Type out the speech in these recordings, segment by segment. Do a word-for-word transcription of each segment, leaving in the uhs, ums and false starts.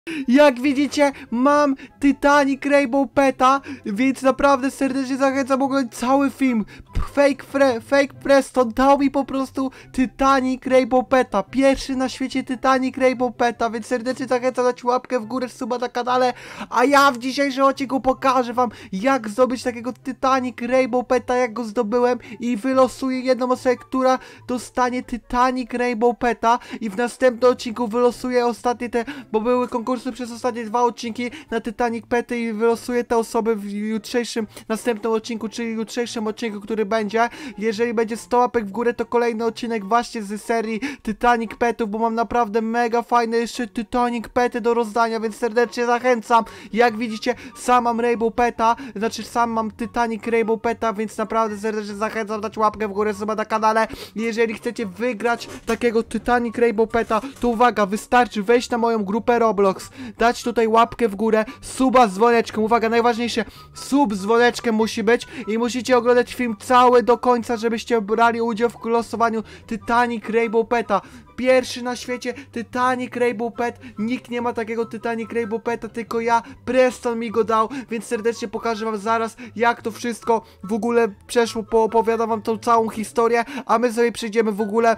Jak widzicie, mam Titanic Rainbow Peta, więc naprawdę serdecznie zachęcam oglądać cały film. Fake, Fre Fake Preston dał mi po prostu Titanic Rainbow Peta. Pierwszy na świecie Titanic Rainbow Peta, więc serdecznie zachęcam dać łapkę w górę, suba na kanale. A ja w dzisiejszym odcinku pokażę wam, jak zdobyć takiego Titanic Rainbow Peta, jak go zdobyłem. I wylosuję jedną osobę, która dostanie Titanic Rainbow Peta. I w następnym odcinku wylosuję ostatnie te, bo były konkursy przez ostatnie dwa odcinki na Titanic Pety. I wylosuję te osoby w jutrzejszym, następnym odcinku, czyli jutrzejszym odcinku, który będzie. Jeżeli będzie sto łapek w górę, to kolejny odcinek właśnie z serii Titanic Petów, bo mam naprawdę mega fajne jeszcze Titanic Pety do rozdania, więc serdecznie zachęcam. Jak widzicie, sam mam Rainbow Peta, znaczy sam mam Titanic Rainbow Peta, więc naprawdę serdecznie zachęcam dać łapkę w górę, suba na kanale. Jeżeli chcecie wygrać takiego Titanic Rainbow Peta, to uwaga, wystarczy wejść na moją grupę Roblox, dać tutaj łapkę w górę, suba z dzwoneczkiem, uwaga, najważniejsze, sub z dzwoneczkiem musi być i musicie oglądać film cały do końca, żebyście brali udział w losowaniu Titanic Rainbow Peta. Pierwszy na świecie Titanic Rainbow Pet. Nikt nie ma takiego Titanic Rainbow Peta, tylko ja. Preston mi go dał, więc serdecznie pokażę wam zaraz, jak to wszystko w ogóle przeszło. Poopowiadam wam tą całą historię, a my sobie przejdziemy w ogóle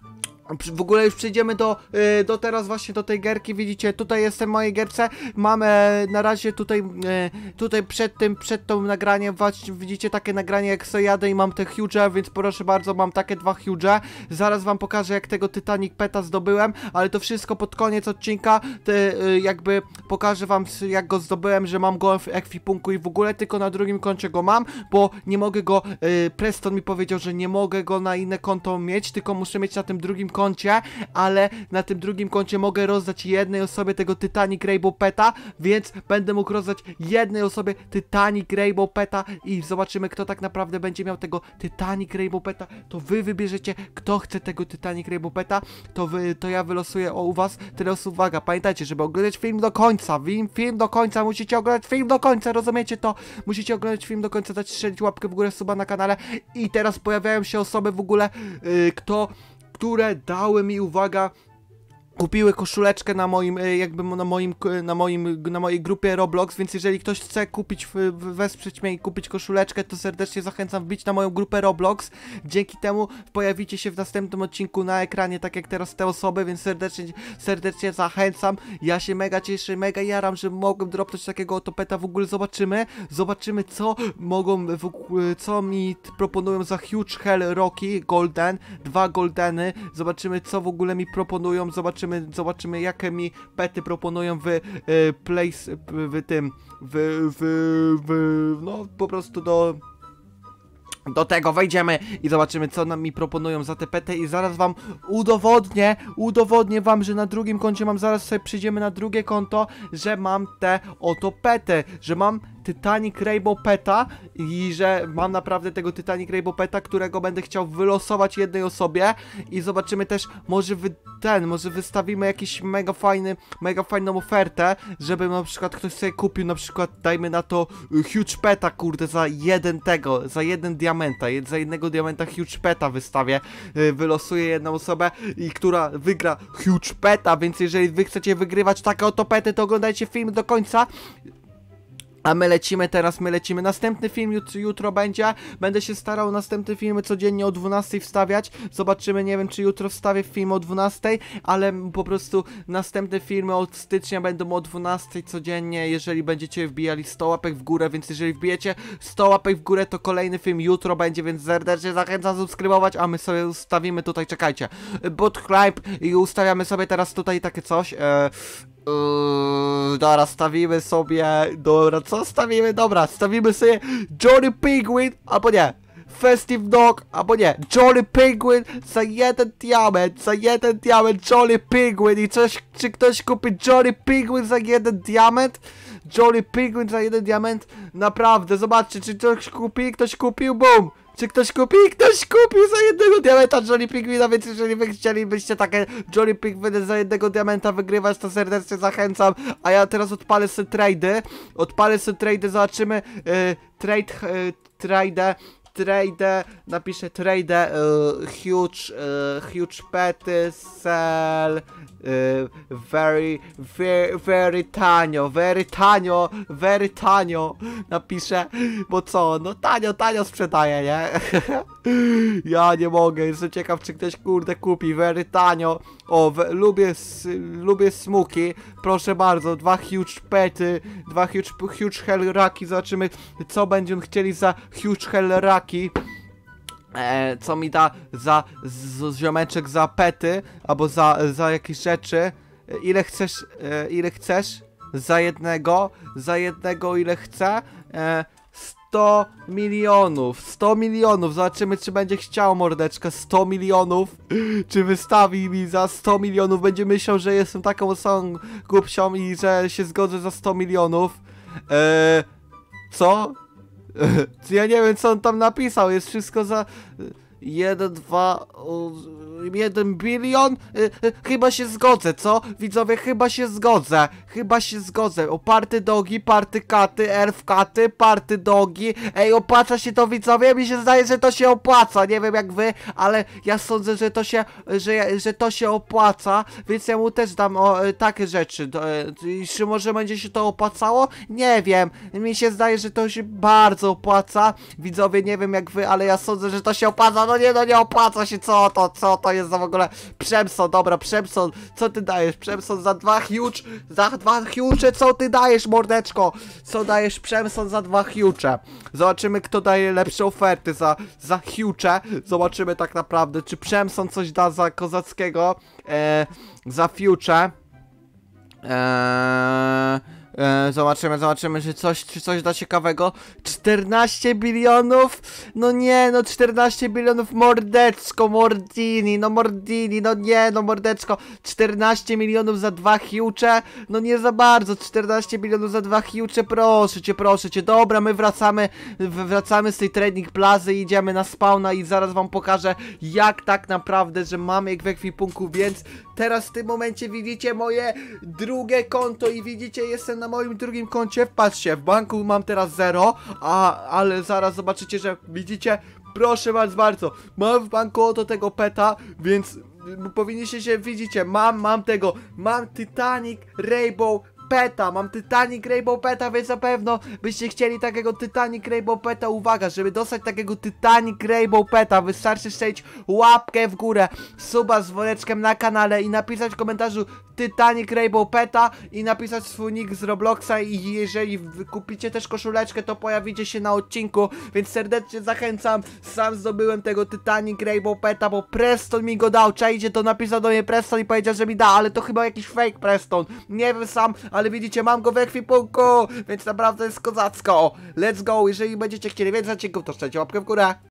W ogóle już przejdziemy do, yy, do teraz właśnie do tej gierki. Widzicie, tutaj jestem w mojej gierce. Mam e, na razie tutaj yy, tutaj przed tym, przed tą nagraniem właśnie widzicie takie nagranie, jak sobie jadę i mam te huge, więc proszę bardzo, mam takie dwa huge. Zaraz wam pokażę, jak tego Titanic Peta zdobyłem, ale to wszystko pod koniec odcinka. Te, yy, jakby pokażę wam, jak go zdobyłem, że mam go w ekwipunku i w ogóle tylko na drugim koncie go mam, bo nie mogę go, yy, Preston mi powiedział, że nie mogę go na inne konto mieć, tylko muszę mieć na tym drugim koncie. Koncie, ale na tym drugim koncie mogę rozdać jednej osobie tego Titanic Rainbow Peta, więc będę mógł rozdać jednej osobie Titanic Rainbow Peta i zobaczymy, kto tak naprawdę będzie miał tego Titanic Rainbow Peta. To wy wybierzecie, kto chce tego Titanic Rainbow Peta, to wy, to ja wylosuję o u was. Teraz uwaga, pamiętajcie, żeby oglądać film do końca, film, film do końca, musicie oglądać film do końca, rozumiecie to? Musicie oglądać film do końca, dać strzelić łapkę w górę, suba na kanale. I teraz pojawiają się osoby w ogóle, yy, kto które dały mi, uwaga, kupiły koszuleczkę na moim, jakby na moim, na moim, na mojej grupie Roblox, więc jeżeli ktoś chce kupić, wesprzeć mnie i kupić koszuleczkę, to serdecznie zachęcam wbić na moją grupę Roblox. Dzięki temu pojawicie się w następnym odcinku na ekranie, tak jak teraz te osoby, więc serdecznie, serdecznie zachęcam. Ja się mega cieszę, mega jaram, że mogłem dropnąć takiego oto peta. W ogóle zobaczymy, zobaczymy co mogą, co mi proponują za Huge Hell Rocky Golden, dwa Goldeny, zobaczymy co w ogóle mi proponują, zobaczymy Zobaczymy, jakie mi pety proponują w y, place, w tym, w, w, w, no po prostu do... Do tego wejdziemy i zobaczymy, co nam mi proponują za te pety i zaraz wam udowodnię, udowodnię wam, że na drugim koncie mam, zaraz sobie przejdziemy na drugie konto, że mam te oto pety, że mam Titanic Rainbow Peta i że mam naprawdę tego Titanic Rainbow Peta, którego będę chciał wylosować jednej osobie i zobaczymy też, może wy, ten, może wystawimy jakiś mega fajny, mega fajną ofertę, żeby na przykład ktoś sobie kupił, na przykład dajmy na to Huge Peta, kurde, za jeden tego, za jeden diamenta, za jednego diamenta Huge Peta wystawię, wylosuję jedną osobę i która wygra Huge Peta, więc jeżeli wy chcecie wygrywać takie oto pety, to oglądajcie film do końca. A my lecimy teraz, my lecimy. Następny film jut jutro będzie. Będę się starał następne filmy codziennie o dwunastej wstawiać. Zobaczymy, nie wiem czy jutro wstawię film o dwunastej, ale po prostu następne filmy od stycznia będą o dwunastej codziennie, jeżeli będziecie wbijali sto łapek w górę, więc jeżeli wbijecie sto łapek w górę, to kolejny film jutro będzie, więc serdecznie zachęcam subskrybować, a my sobie ustawimy tutaj, czekajcie, bot hype i ustawiamy sobie teraz tutaj takie coś. E Yy, dobra, stawimy sobie, dobra, co stawimy? Dobra, stawimy sobie Johnny Penguin, albo nie, Festive Dog, albo nie, Johnny Penguin za jeden diament, za jeden diament Johnny Penguin i coś, czy ktoś kupi Johnny Penguin za jeden diament? Johnny Penguin za jeden diament, naprawdę, zobaczcie, czy ktoś kupi, ktoś kupił, boom! Czy ktoś kupi? Ktoś kupił za jednego diamenta Johnny Pingwina, więc jeżeli wy chcielibyście takie Johnny Pingwiny za jednego diamenta wygrywać, to serdecznie zachęcam. A ja teraz odpalę sobie trady, odpalę sobie trady, zobaczymy yy, trade, yy, trade trade, napiszę trade, uh, huge, uh, huge pety, sell, uh, very, very, very tanio, very tanio, very tanio, napiszę, bo co, no tanio, tanio sprzedaję, nie? Ja nie mogę, jestem ciekaw, czy ktoś kurde kupi, very tanio. O, we, lubię, lubię smuki, proszę bardzo, dwa huge pety, dwa huge, huge hellraki, zobaczymy, co będziemy chcieli za huge hellraki. E, co mi da za z, ziomeczek za pety, albo za, za jakieś rzeczy. E, ile chcesz, e, ile chcesz? Za jednego, za jednego ile chcę? E, sto milionów, sto milionów, zobaczymy czy będzie chciał mordeczka, sto milionów, czy wystawi mi za sto milionów, będzie myślał, że jestem taką osobą głupsią i że się zgodzę za sto milionów. Eee, co? Ja nie wiem co on tam napisał, jest wszystko za... Jeden, dwa, jeden bilion? Chyba się zgodzę, co? Widzowie, chyba się zgodzę. Chyba się zgodzę. O, party dogi, party katy, elf katy, party dogi. Ej, opłaca się to, widzowie? Mi się zdaje, że to się opłaca. Nie wiem jak wy, ale ja sądzę, że to się, że, że to się opłaca. Więc ja mu też dam o, takie rzeczy. Czy może będzie się to opłacało? Nie wiem. Mi się zdaje, że to się bardzo opłaca. Widzowie, nie wiem jak wy, ale ja sądzę, że to się opłaca. No nie, no nie opłaca się, co to, co to jest za w ogóle Przemson, dobra, Przemson, co ty dajesz, Przemson za dwa huge, za dwa huge, co ty dajesz, mordeczko, co dajesz Przemson za dwa huge, zobaczymy kto daje lepsze oferty za, za huge, zobaczymy tak naprawdę, czy Przemson coś da za kozackiego, e, za future, eee... E, zobaczymy, zobaczymy, czy coś, czy coś da ciekawego. czternaście bilionów? No nie, no czternaście bilionów, mordeczko, Mordini, no Mordini, no nie, no mordeczko. czternaście milionów za dwa huge? No nie za bardzo, czternaście milionów za dwa huge, proszę cię, proszę cię. Dobra, my wracamy, wracamy z tej trading plazy, idziemy na spawna i zaraz wam pokażę, jak tak naprawdę, że mamy w ekwipunku, więc teraz w tym momencie widzicie moje drugie konto i widzicie, jestem na moim drugim koncie. Patrzcie, w banku mam teraz zero, a, ale zaraz zobaczycie, że widzicie, proszę was bardzo, mam w banku oto tego peta, więc powinniście się, widzicie, mam, mam tego, mam Titanic Rainbow Peta, mam Titanic Rainbow Peta, więc na pewno byście chcieli takiego Titanic Rainbow Peta. Uwaga, żeby dostać takiego Titanic Rainbow Peta wystarczy strzelić łapkę w górę, suba z dzwoneczkiem na kanale i napisać w komentarzu Titanic Rainbow Peta i napisać swój nick z Robloxa i jeżeli kupicie też koszuleczkę, to pojawicie się na odcinku, więc serdecznie zachęcam. Sam zdobyłem tego Titanic Rainbow Peta, bo Preston mi go dał, czajcie, to napisał do mnie Preston i powiedział, że mi da, ale to chyba jakiś fake Preston, nie wiem sam, ale widzicie, mam go w ekwipunku, więc naprawdę jest kozacko. Let's go, jeżeli będziecie chcieli więcej odcinków, to strzelcie łapkę w górę.